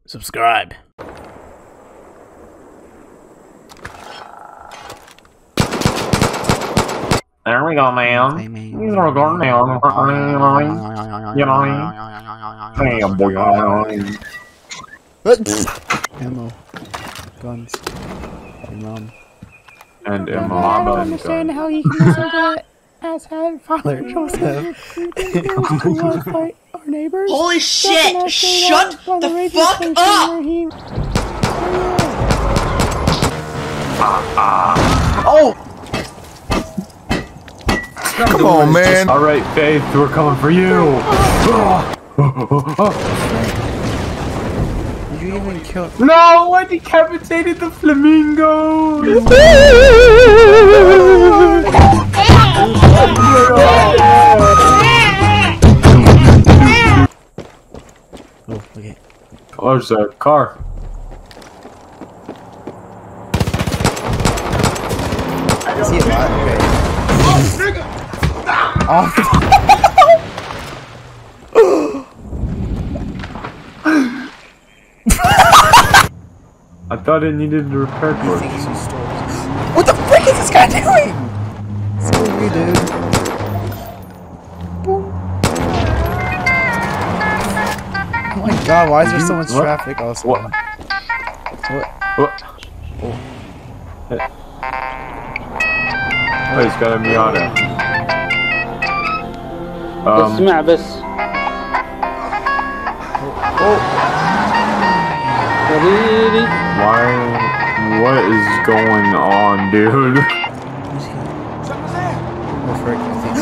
subscribe. There we go, man. These are going down. You know, hey, boy. Ammo. Guns. And rum. And I don't Mama understand how you can listen to that asshat Father Joseph. Fight our neighbors. Holy shit! Shut the fuck up! Oh! Come on, man. Alright, Faith, we're coming for you. Did you even kill? No, I decapitated the flamingo. Oh, okay. Oh, there's a car. I see a lot. Okay. Oh. I thought it needed a repair course. What the frick is this guy doing? Screw you, dude. Boom. Oh my god, why is there so much traffic also? What? What? Oh. Oh, he's got a Miata. اسمع بس حبيبي Why? What is going on, dude? Oh, frick, I think.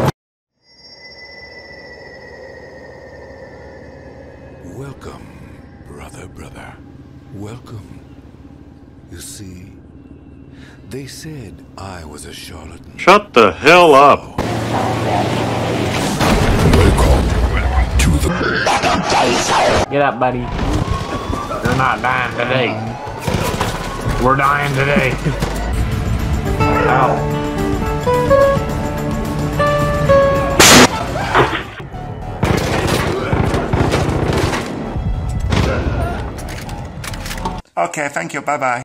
Welcome, brother. Welcome. You see, they said I was a charlatan. Shut the hell up. Welcome to the... Get up, buddy. You're not dying today. We're dying today. Ow. Okay, thank you. Bye-bye.